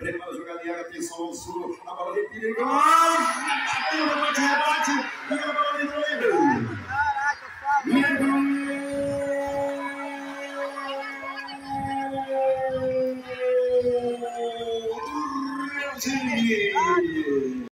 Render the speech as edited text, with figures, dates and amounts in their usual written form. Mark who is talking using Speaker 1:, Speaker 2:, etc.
Speaker 1: Prepara a jogadinha, atenção ao sul. A bola de perigo. Rebate. E a bola entrou. Caraca,